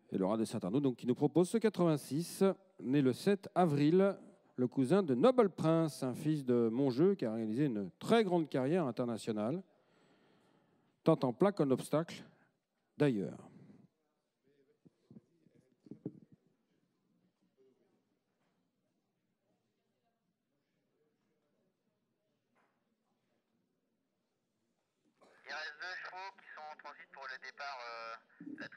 Et Laura de Saint-Arnaud, donc, qui nous propose ce 86, né le 7 avril, le cousin de Noble Prince, un fils de Monjeu qui a réalisé une très grande carrière internationale, tant en plaque qu'en obstacle d'ailleurs. Il reste 2 chevaux qui sont en transit pour le départ de la